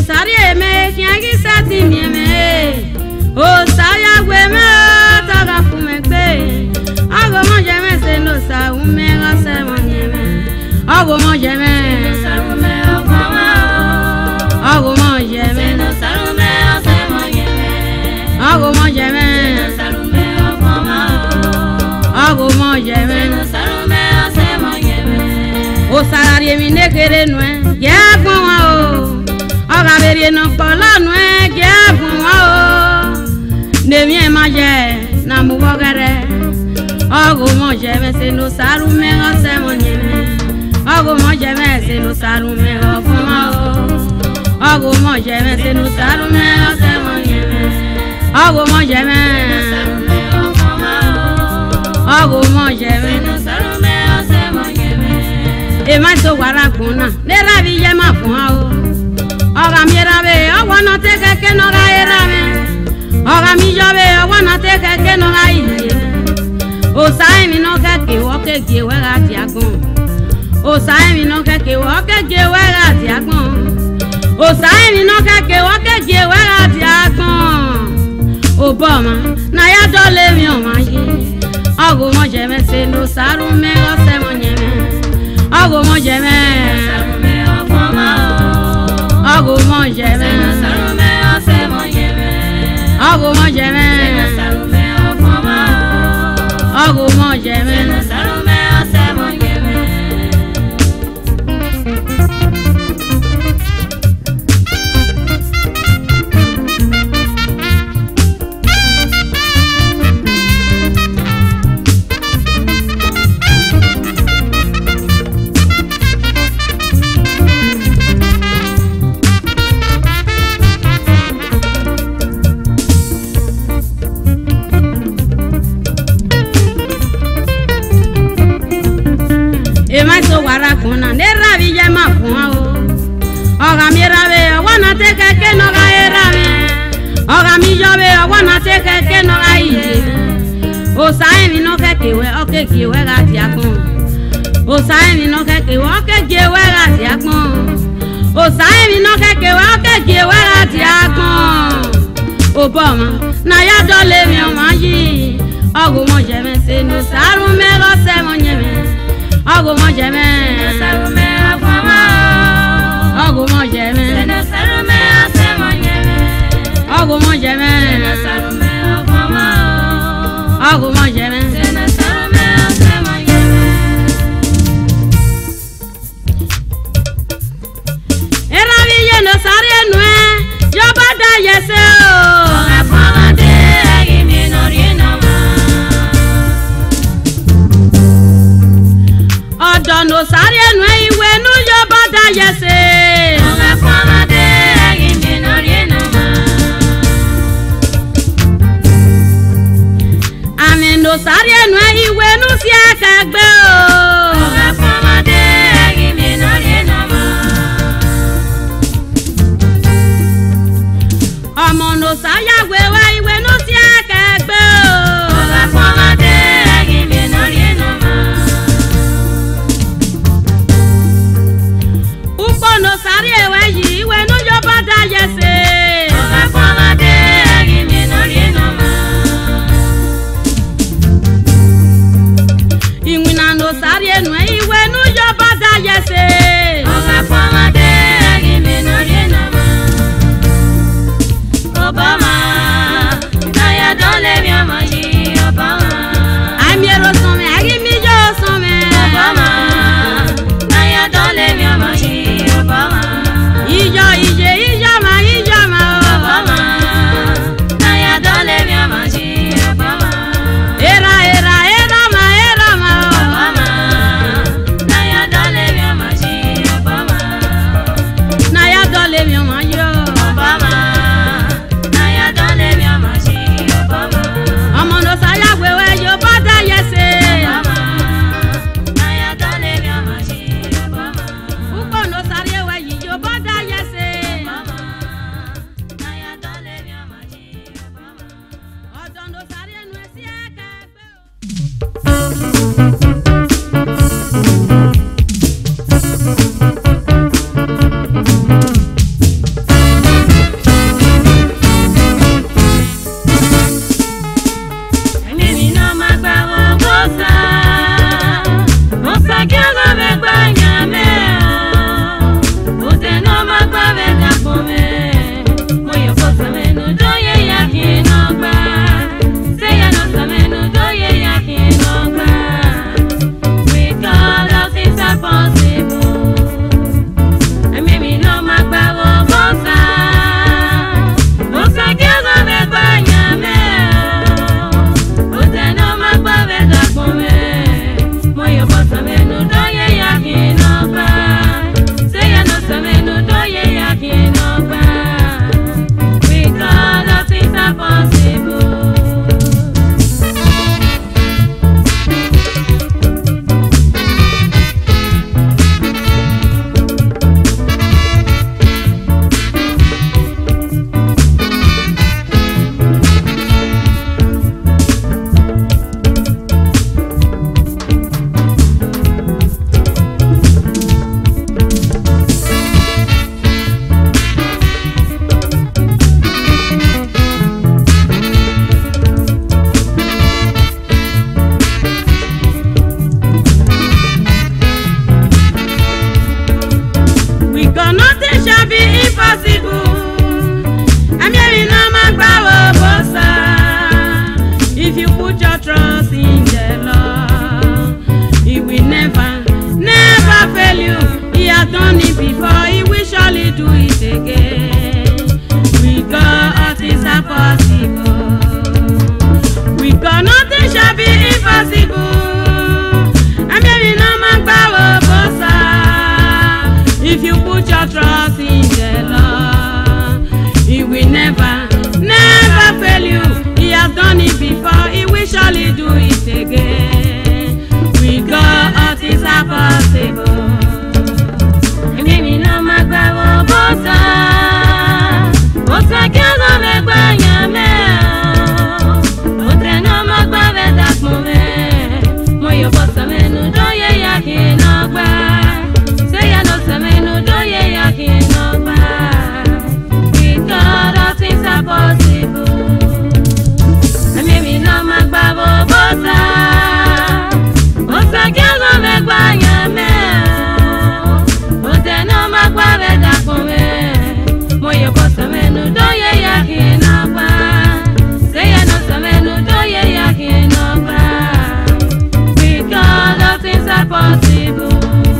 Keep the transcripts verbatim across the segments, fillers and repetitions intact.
sarie me kiangi sati mieme o saya gwe me toga fume gbe ago mo je me se no sa ume ga se mo nieme ago mo je me sa ume o mama ago mo je me no sa ume o se mo nieme ago mo je me sa ume o mama ago mo je me no sa ume o se mo nieme o salarie mi ne kere no e ya gbon wa o oga bere no pola no e ya gbon wa o ne mi e ma je na mu bogere ogo mo je me se no saru me o se mo nieme ogo mo je me se no saru me o fun wa o ogo mo je me se no saru me o se mo nieme ogo mo je me saru me o fun wa o ogo mo je me no saru me o se mo nieme e ma so wara kuna ne ra bi je ma fun wa o oga mi ra be owo no te keke no ga era me oga mi jo be owo no te keke no ga ile o sai mi no keke wo keke we ga ti agbon o sai mi no keke wo keke we ga ti agbon o sai mi no keke wo keke we ga ti agbon o bo ma na ya do le mi o ma yi ogo mo je me se no saru me o se mo nyeme ogo mo je me saru me o foma o ogo mo je me saru me o se mo nyeme ogo mo je me saru me o foma o ogo mo je me saru me o se mo nyeme wara kuna ne rabi je ma fun o oga mi rabe owa na te keke no ga era me oga mi jo be owa na te keke no ga ije o sai mi no keke we o keke we ga ti agbon o sai mi no keke we o keke we ga ti agbon o sai mi no keke we o keke we ga ti agbon o bo ma na ya do le mi o ma yi ogo mo je me se no saru me lo se mo nyeme ogo mo je me saru me afama ogo mo je me saru me ase mo nyeme ogo mo je me saru me afama ogo mo je me saru me ase mo nyeme era vi ye no sare nu e yo bada yese o afama de agi mi no riena odo no sare nu iwe nu yo bada yese oga fama de agi mi no riena ami no sare nu iwe nu si akagbe o oga fama de agi mi no riena omo no saya gwe wa iwe nu si akagbe o oga fama de agi mi no riena no sari ewe yi we no yo bada yese oga fama de agi mi no riena ma iwina no sari enu iwe no yo bada yese oga fama de agi mi no riena ma obama possible. With God nothing shall be impossible. And baby no man power bossa. If you put your trust in the Lord, He will never, never fail you. He has done it before, He will surely do it again. With God all things are possible. And baby no man power bossa. Bossa kiazo megba nyame. Ote no magba vedak move. Moyo bossa menu doye yaki nogba. Say ya no semenu doye yaki nogba. With God all things are possible. And maybe no magba bossa. Bossa kiazo megba nyame. Ote no magba vedak move. Moyo bossa menu doye yaki nogba. Say ya no semenu doye yaki nogba. With God all things are possible.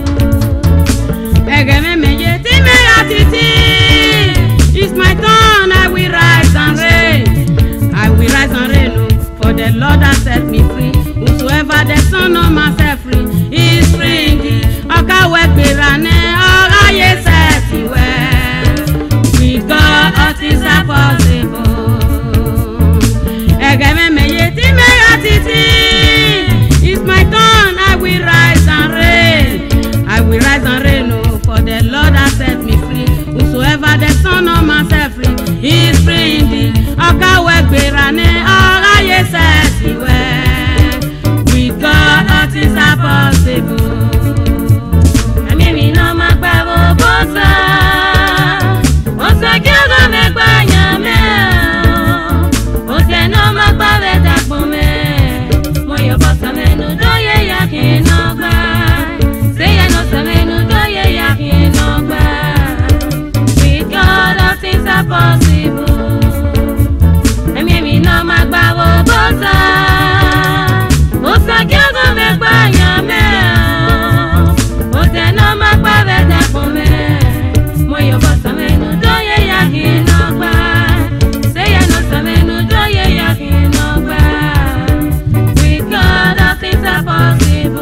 It's my turn, I will rise and reign. I will rise and reign, oh, for the Lord has set me free. Whosoever the Son of man set free is free indeed. Oka wekberane, oka yeseti we. With God all things are possible. It's my turn, I will rise and reign. I will rise and reign, oh, for the Lord has set me free. Whosoever the Son of man set free is free indeed. Oka wekberane, oka yeseti we. With God all things are possible. I mean we no magba bossa. Bossa kiazo megba nyame. Ote no magba vedak mome. Moyo bossa menu doye yaki nogba. Say ya no semenu doye yaki nogba. With God all things are possible. And maybe no magba bossa. Bossa kiazo megba nyame. Ote no magba vedak mome. Moyo bossa menu doye yaki nogba. Say ya no semenu doye yaki nogba. With God all things are possible.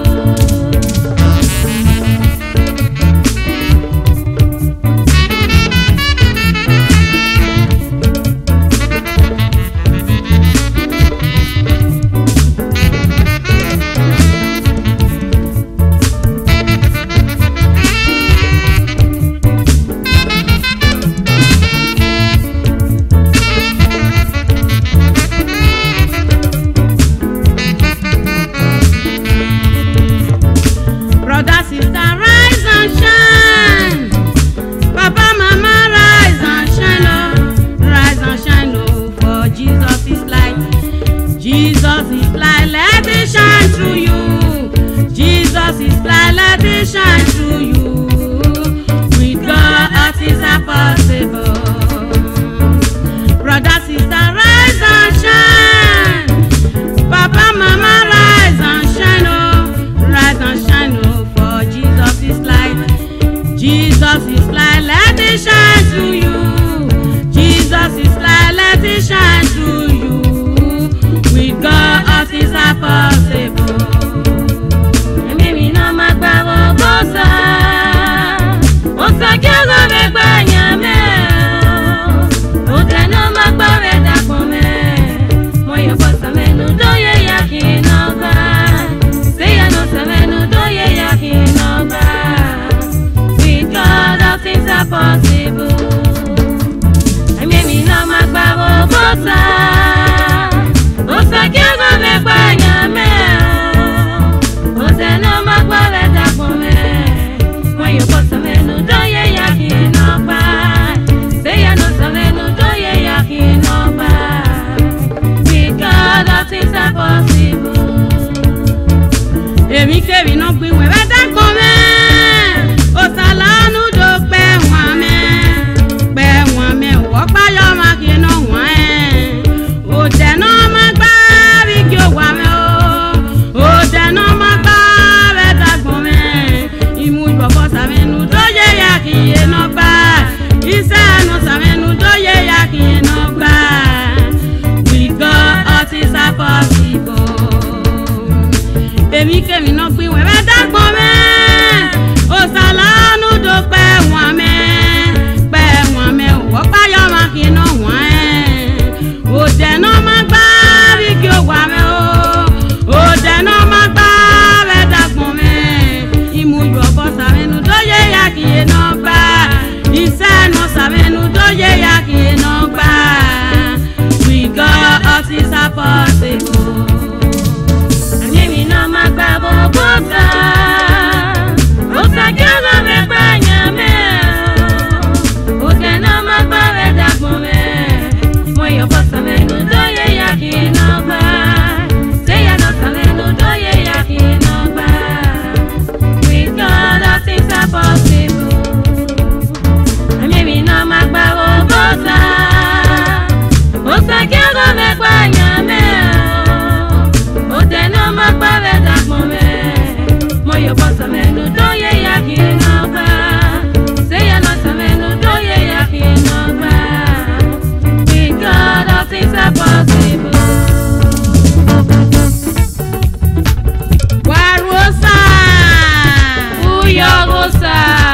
Brother, sister, rise and shine. Papa, mama, rise and shine, oh. Rise and shine, oh, for Jesus is light. Jesus is light, let it shine through you. Jesus is light, let it shine through you. With God, all things are possible. Brother, sister, rise and shine. Papa, mama, rise and shine, oh. Rise and shine, oh, for Jesus is light. Jesus is light, let it shine through you. Jesus is light, let it shine through you. With God all things are possible. And maybe no magba bossa. Bossa kiazo megba nyame. Ote no magba vedak mome. Moyo bossa menu doye yaki nogba. Say ya no semenu doye yaki nogba. With God all things are possible. And maybe no magba bossa. Bossa kiazo megba nyame. Ote no magba vedak mome. Moyo bossa menu doye yaki nogba. Say ya no semenu doye yaki nogba. With God all things are possible. Emi kevi no gbi we vedak mome. Osalanu do pe wame. Pe wame wo pa yo ma ki no wan. Ote no magba bi ki o wame o. Ote no magba vedak mome. Imu jo bossa menu doye yaki nogba. Isa no samenu doye yaki nogba. èmi kèmi náà gbin wẹ̀ bẹ́ẹ̀ dàgbọ́n mẹ́ òsàlánú tó pẹ́ wọ́n mẹ́ pẹ́ wọ́n mẹ́ òwò páyọ̀ máa kì í náà wọ́n ẹ̀ òdẹ náà máa gbá bí kí ó wà mẹ́ o òdẹ náà máa gbá bẹ́ẹ̀ dàgbọ́n mẹ́ ìmúyọ̀ ọ̀bọ̀ sàmẹ́nu tó yẹ ya kì í náà gbá ìsẹ́nu sàmẹ́nu tó yẹ ya kì í náà gbá we got us is a possible. Àmì náà máa gbá gbogbo sá ó sàkíyànà rẹ̀ gbá yàn mẹ́ ó tẹ̀ náà máa gbá rẹ̀ dàgbọ́n mẹ́ mo yọ̀ bọ́ sàmẹ́nu tó yẹ ya kì í náà gbá sẹ́yà náà sàmẹ́nu tó yẹ ya kì í náà gbá we got us is a possible. Àmì náà máa gbá gbogbo sá ó sàkíyànà rẹ̀ gbá yàn mẹ́ ó tẹ̀ náà máa gbá rẹ̀ dàgbọ́n mẹ́ mo yọ̀ bọ́ sàmẹ́nu tó yẹ ya kì í náà gbá sẹ́yà náà sàmẹ́nu tó yẹ ya kì í náà gbá we got all things are possible. Warosa Uyorosa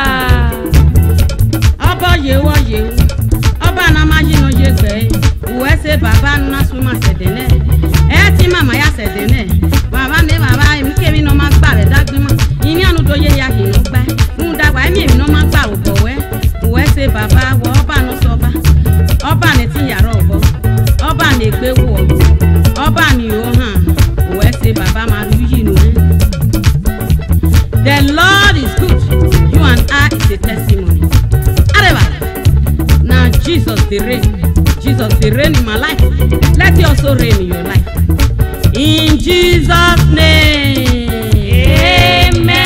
ọbọ yewo yewo ọba na ma yino yegbe uwe se baba na suma sedene e ti mama ya sedene baba ne baba mi kemi no ma gba re dagbimo ini anu do ye ya hinu gba nu dagba emi mi no ma gba obowe uwe se baba wo ọba no soba ọba ne ti yara obo ọba ne gbe wo ọba ni o han uwe se baba ma lu yinu. The Lord is good. You and I is a testimony. Areva. Now Jesus the reign. Jesus the reign in my life. Let it also reign in your life. In Jesus' name. Amen.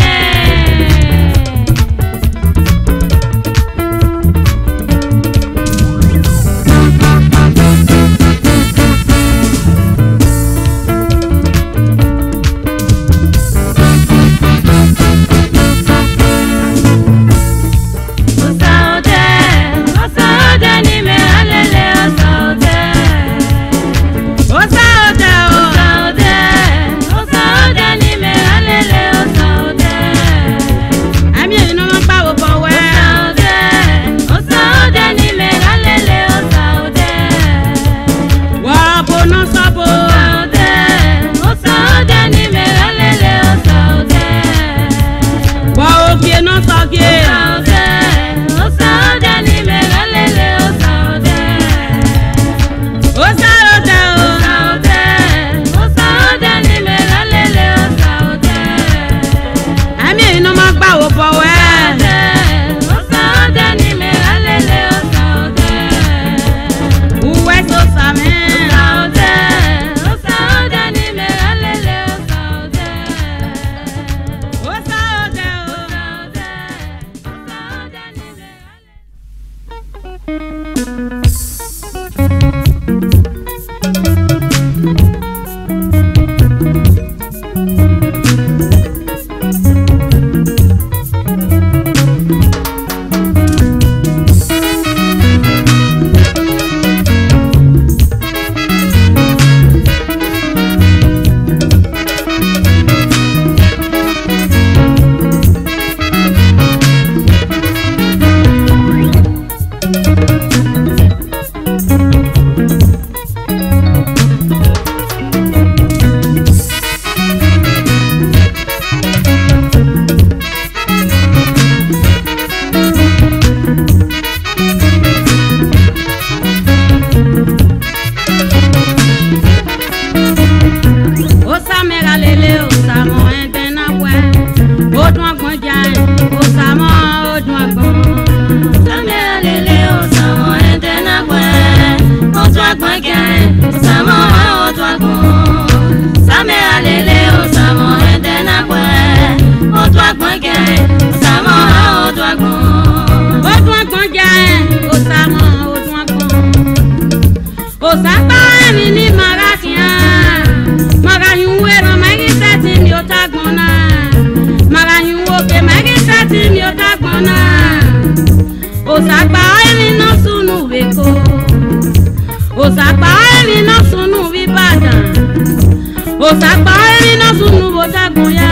Osakpa emi no sunu beko. Osakpa emi no sunu bibadan. Osakpa emi no sunu botagun ya.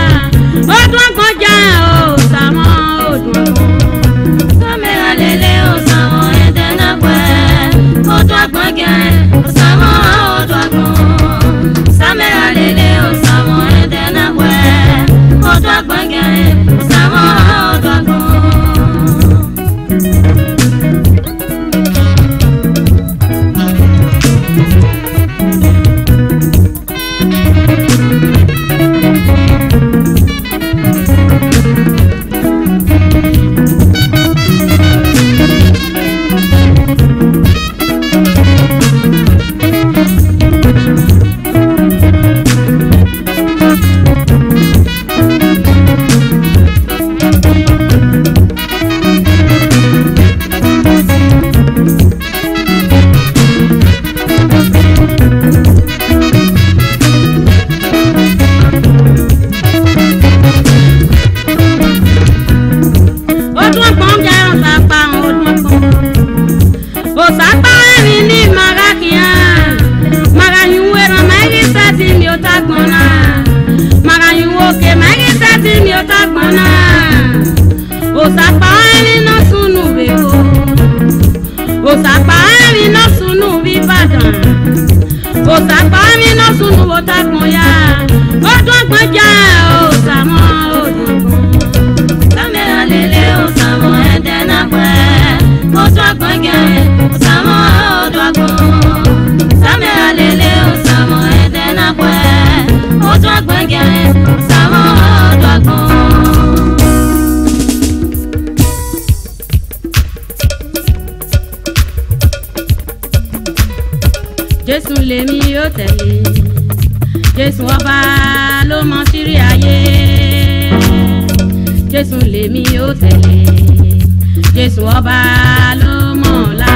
ó tẹ̀lé Jésù ọba ló mọ sírí ayé Jésù lèmi ó tẹ̀lé Jésù ọba ló mọ̀ ọ̀la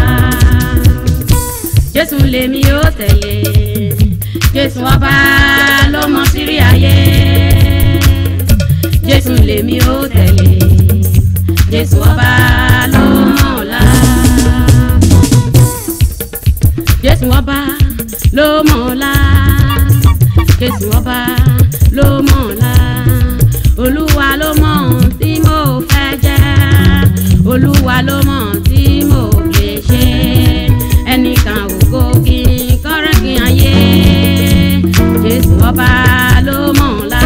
Jésù lèmi ó tẹ̀lé Jésù ọba ló mọ sírí ayé Jésù lèmi ó tẹ̀lé Jésù ọba ló mọ̀ ọ̀la Jésù ọba ló mọ̀ ọ̀la Jésù ọba ló mọ̀ ọ̀la Olúwa ló mọ̀ ohun tí mo fẹ́ jẹ́ Olúwa ló mọ̀ ohun tí mo lè ṣe ẹnìkan ògo kí n kọ́rẹ́ kí n ayé Jésù ọba ló mọ̀ ọ̀la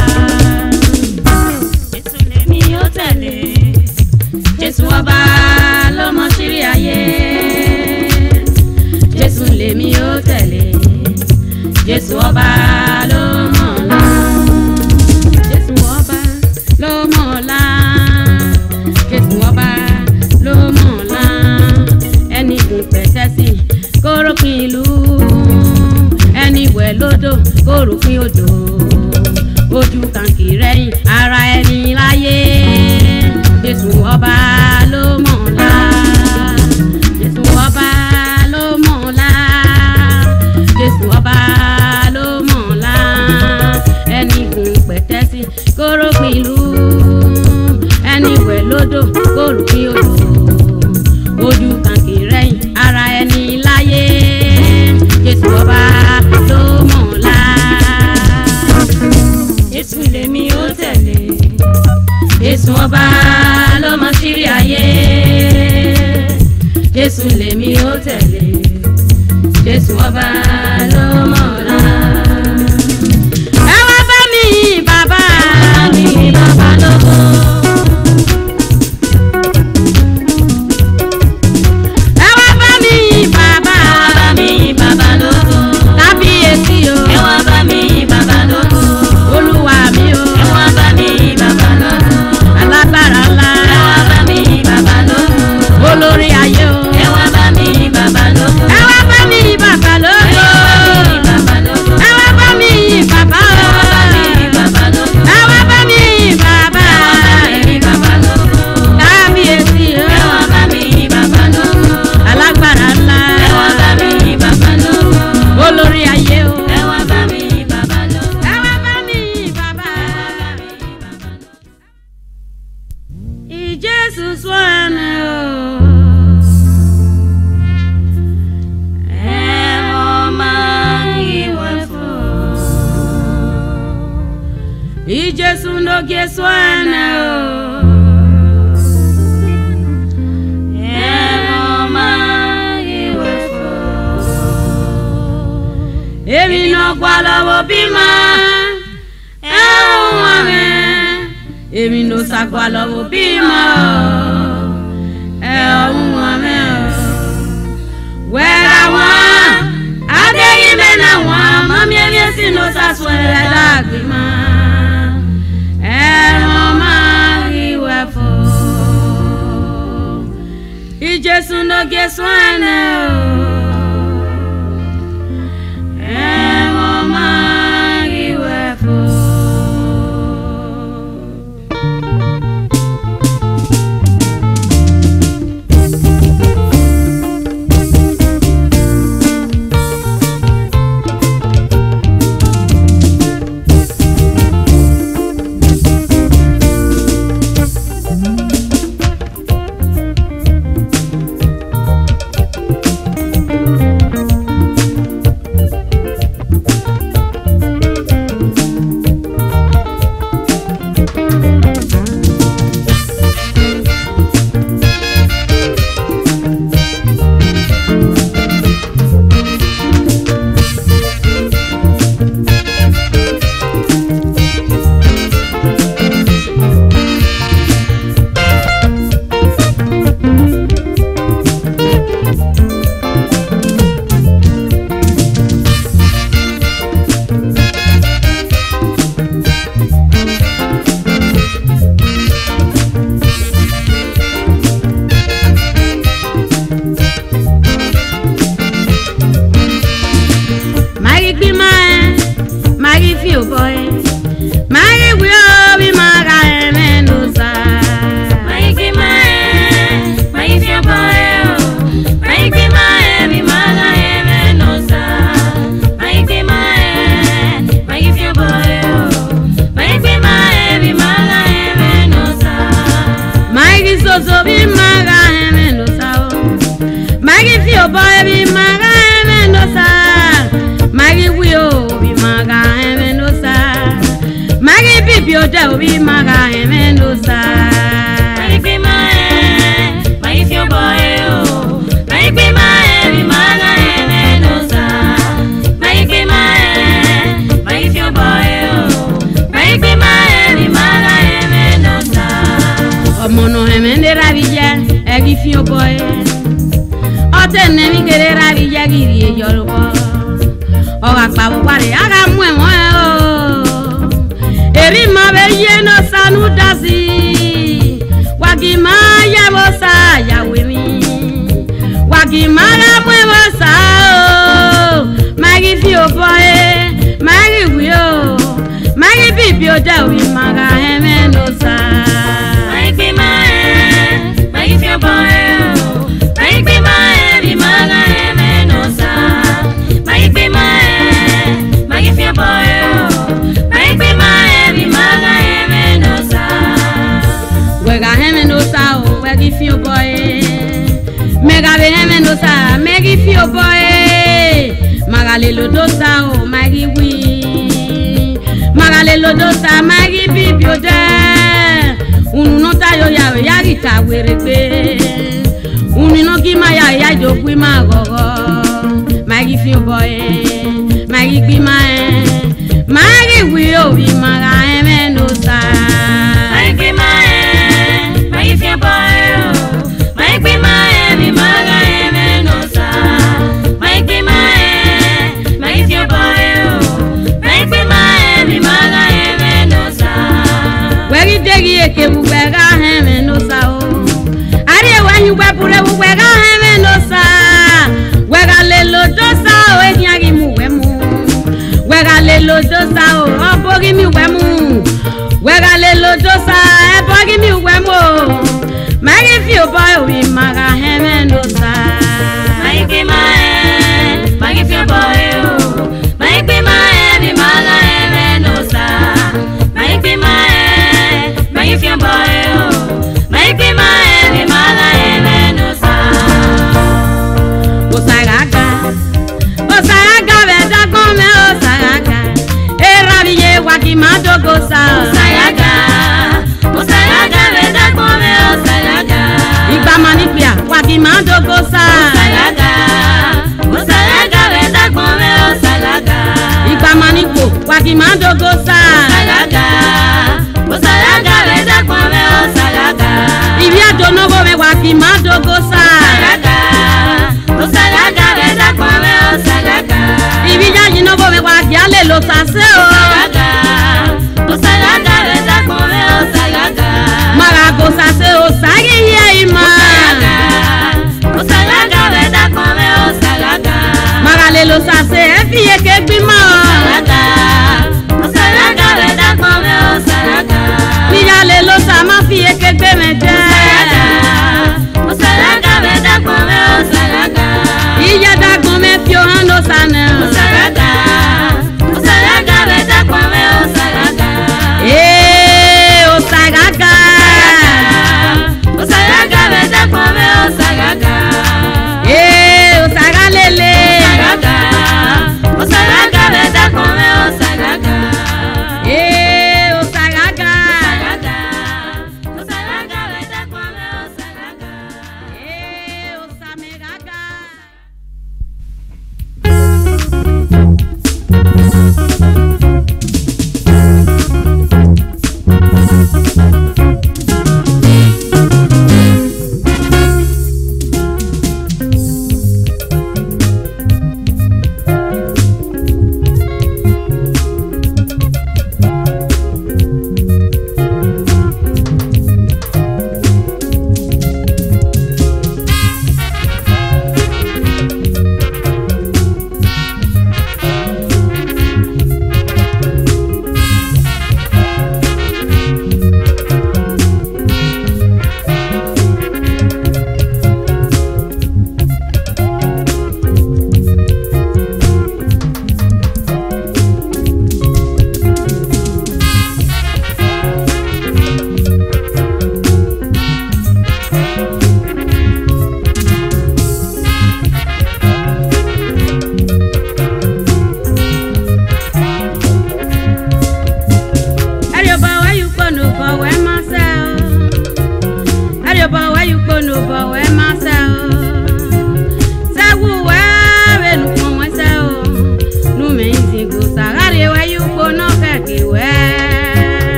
Jésù lèmi ó tẹ̀lé Jésù ọba ló mọ̀ sírí ayé Jésù lèmi ó tẹ̀lé Jésù ọba ló mọ̀ ọ̀la Jésù ọba ló mọ̀ ọ̀la Jésù ọba ló mọ̀ ọ̀la ẹni kún pẹ̀tẹ́sì kórópin ìlú ẹni wẹ̀ lódò kórópin odò ojú kàǹkì rẹ̀yìn ara ẹni láyé Jésù ọba ló mọ̀ ọ̀la Jésù ọba ló mọ̀ ọ̀la Jésù ọba ló mọ̀ ọ̀la ẹni kún pẹ̀tẹ́sì kórópin ìlú ẹni wẹ̀ lódò kórópin odò ojú kàǹkì rẹ̀yìn ara ẹni láyé Jésù ọba ló mọ̀ ọ̀la Jésù lèmi ó tẹ̀lé Jésù ọba ló mọ sírí ayé Jésù lèmi ó tẹ̀lé Jésù ọba ló mọ̀ ọ̀la. Ẹ wá bá mi yìn bàbá mi bàbá lógo. Ẹ wá bá mi yìn bàbá mi bàbá lógo. Kábíyèsí o. Ẹ wá bá mi yìn bàbá lógo. Olúwa mi o. Ẹ wá bá mi yìn bàbá lógo. Alágbára ńlá. Ẹ wá bá mi yìn bàbá lógo. Olórí ayé o. Ẹ wá bá mi yìn bàbá lógo. Ẹ wá bá mi yìn bàbá lógo. Ẹ wá bá mi yìn bàbá o. Ẹ wá bá mi yìn bàbá. Kábíyèsí o. Ẹ wá bá mi yìn bàbá lógo. Alágbára ńlá. Ẹ wá bá mi yìn bàbá lógo. Olórí ayé o. Ẹ wá bá mi yìn bàbá lógo. Ẹ wá bá mi yìn bàbá. Ìjésù sọ ẹnu o. Ìjésù no Jésù ẹnẹ o. Ẹ̀rọ máa ìwé fò. Èmi náà gbà lọ́wọ́ bímọ. Ẹ̀hún wọn rẹ̀. Èmi náà sàgbà lọ́wọ́ bímọ. Ẹ̀hún wọn rẹ̀ o. Wẹ́rẹ́ wọn. Adéyìnbẹ́ náà wọn. Mọ́mí ẹ̀mí ẹ̀sìn ló sàṣọ ẹ̀rẹ́ dàgbìmọ̀. Ìjésù no Jésù ẹnẹ o. Ẹ̀wọ̀n máa ìwẹ̀ fò. de obi maga emenosa. My be my, my feel boy oh. My be my, mi maga emenosa. My be my, my feel boy oh. My be my, mi maga emenosa. Omono emende rabija, egi feel boy. Otene mi kere rabija giri yoruba. Oga pabu pare aga mwe mwe oh. Eri mabe yeno sanu dasi. Wagi maya bosa ya wimi. Wagi maya mwe bosa oh. Magi fio boy, magi wio. Magi bibio de wi maga hemenosa. My be my, my fio boy oh. My be my, mi maga emenosa. My be my, my fio boy oh. My be my, mi maga emenosa. Wega hemenosa oh, wegi fio boy. Mega be hemenosa, megi fio boy. Magale lodosa oh, magi wi. Magale lodosa, magi bibio de. Unu no tayo ya ya gita werebe. Unu no gima ya ya jokwi magogo. Magi fio boy, magi gima e. Magi wi oh, wi maga hemenosa. My be my, my fio boy oh. My be my, mi maga emenosa. My be my, my fio boy oh. My be my, mi maga emenosa. Wegi degi eke wega hemenosa oh. Ari wanyu wepure wega hemenosa. Wega lelo dosa oh, enyagi muwemu. Wega lelo dosa oh, obogi mi wemu. Wega lelo dosa, ebogi mi wemu. Magi fio boy wi maga hemenosa. My be my, my fio boy oh. My be my, mi maga emenosa. My be my, my fio boy oh. My be my, mi maga emenosa. Osagaga, osagaga veda come osagaga. Erabiye waki madogosa. Osayaga, osayaga veda come osayaga. Igba manipia waki madogosa. Osayaga, osayaga veda come osayaga. Igba manipo waki madogosa. Osayaga, osayaga veda come osayaga. Ibi adonogo me waki madogosa. Osayaga, osayaga veda come osayaga. Ibi jajinogo me waki alelo sase o. Osayaga, osayaga veda come osayaga. Marago sase o sagi ye ima. Osayaga, osayaga veda come osayaga. Maralelo sase efiye ke gbima o. Osayaga, osayaga veda come osayaga. Niya lelo sa ma fiye ke gbe me je. Osayaga, osayaga veda come osayaga. Iye dagun me fio hano sane. Osayaga, osayaga veda come osayaga. Eh, osagaga. Osayaga veda come osayaga. Eh, osagalele. Osayaga, osayaga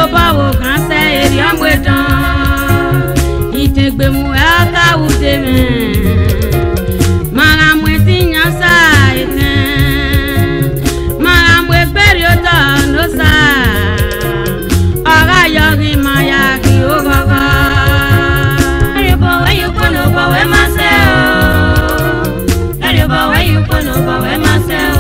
bawo kanse eri amwetan itegbe mu aka udeme mara mweti nyasa eten mara mwe periota no sa ara yori maya ki ogaga eri bawe yukono bawe maseo eri bawe yukono bawe maseo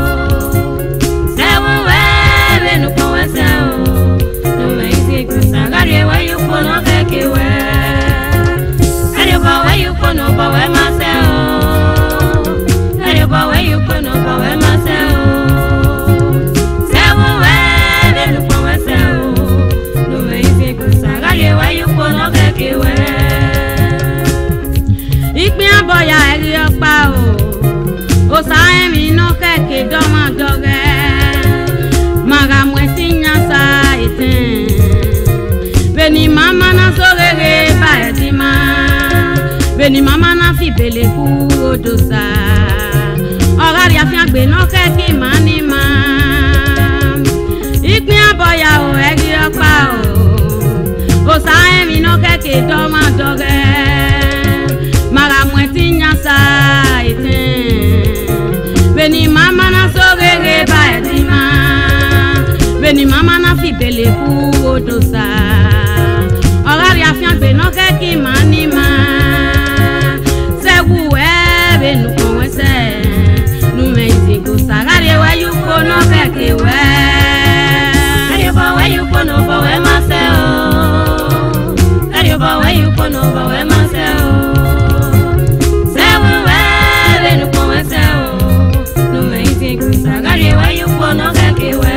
Beni mama na fi bele ku odosa ora ri afian gbe no ke ki mani ma ipin aboya o eri opa o o sa emi no ke ke do ma doge mara mweti nyasa iten beni mama na so gege ba etima beni mama na fi bele ku odosa ora ri afian gbe no ke ki mani ma no conwese no me digo sagare wa you ko no beke we ari ba wa you ko no ba we maseo ari ba wa you ko no ba we maseo se we we no conwese no me digo sagare wa you ko no beke we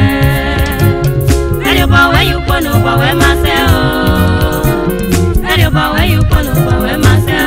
ari ba wa you ko no ba we maseo ari ba wa you ko no ba we maseo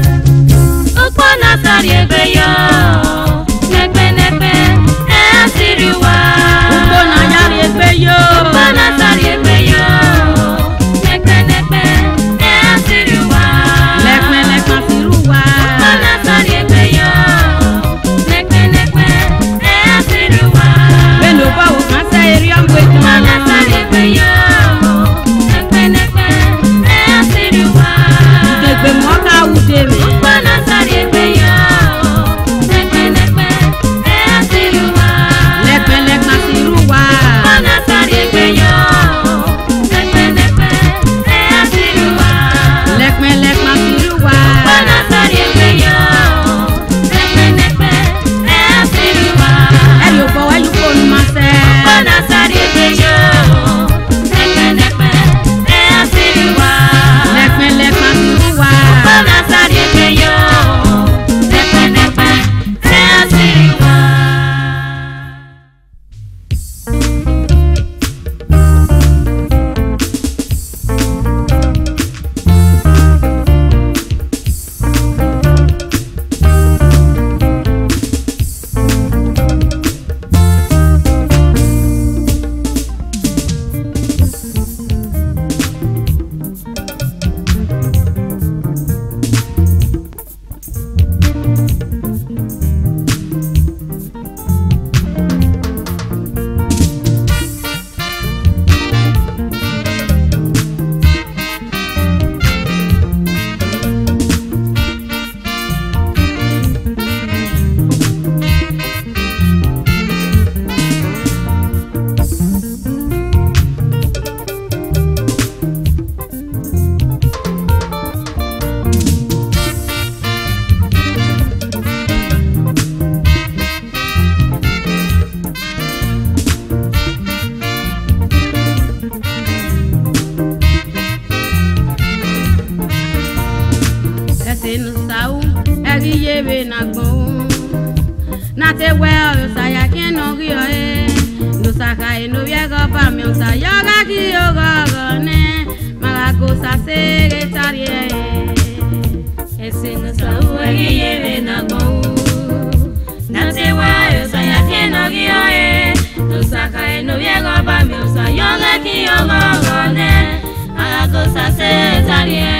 Nepe nepe, eh, así mi sa yoga ki yoga ne marago sa secretarie ese no sa uegi yeve na go na te wa yo sa ya ke no gi oe no sa ka no viego ba mi sa yoga ki yoga ne marago sa secretarie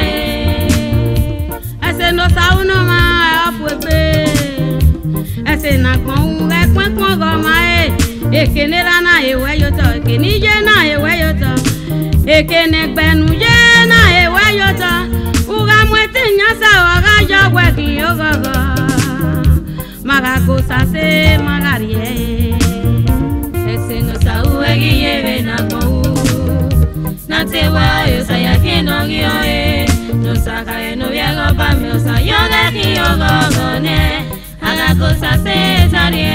ese no sa uno ma afuebe ese na kon re kon kon go ma e ekene na ewe yoto ekene je na ewe yoto ekene gbenu je na ewe yoto uga mwete nyasa waga jogwe ki yogogo magago sase magarie ese no sa uegi yeve na go na te wa yo sa ya ke no gi oe no sa ka no viego ba mi sa yoga ki yogogo ne agago sase tarie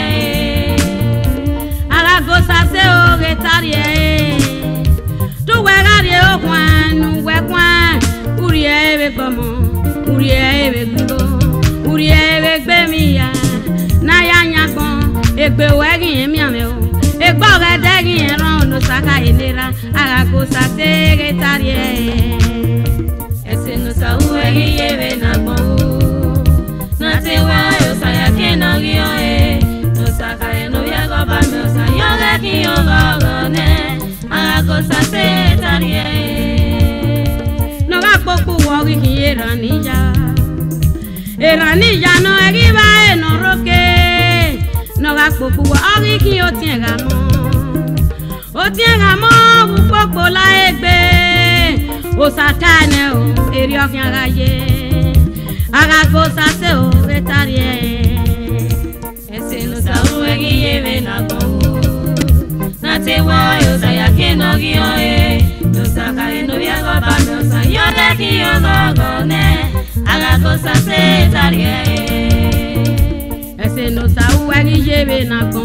gosa se o getarie tu wegarie o kwan we kwan urie ebe gomo urie ebe gugo urie ebe gbemia na ya nyagbon egbe wegi emi ame o egbo gedegi ran no saka ilera ara gosa se getarie ese no sa uegi ebe na gbo na te wa yo sa ya ke no gi oe no saka no ya go ba no sa yoga ki yoga ne agago sa se tarie no ga poku wo ki era nija era nija no egi ba e no roke no ga poku wo ki o tien ga mo o tien ga mo bu popo la egbe o satane o eri o fi aga ye agago sa se o tarie ese no sa uegi yeve na go na te wa yo sa ya ke no gi oe no sa ka no viego ba no sa yoga ki yoga ne agago sa se tarie ese no sa uegi yeve na go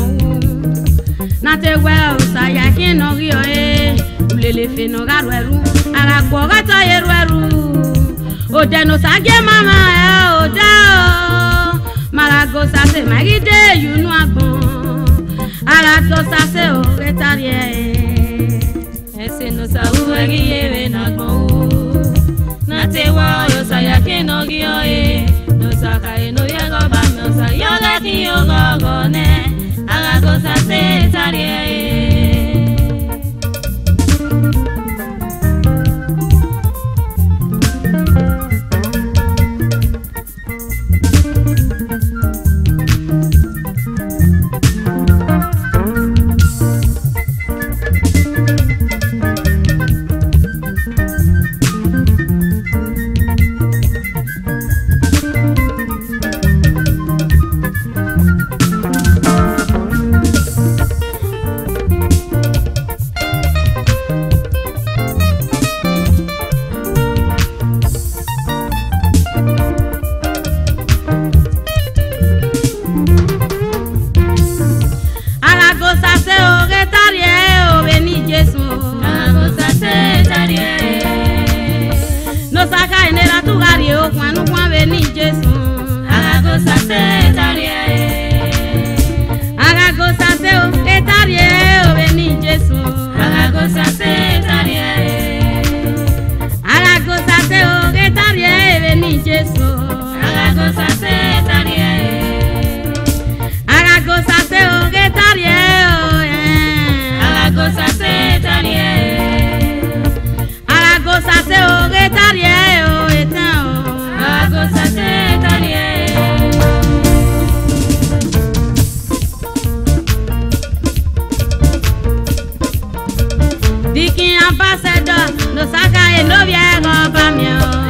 na te wa yo sa ya ke no gi oe ulele fe no ga rueru ara gbo ga to yerueru o de no sa ge mama e o da o marago sa se magide yunu agbon ara to sa se o retarie ese no sa uegi yeve na go na te wa yo sa ya ke no gi oe no sa ka no ya go ba no sa yoga ki yoga ne ara go sa se tarie Ambassador, no saca el novia, go pa mi.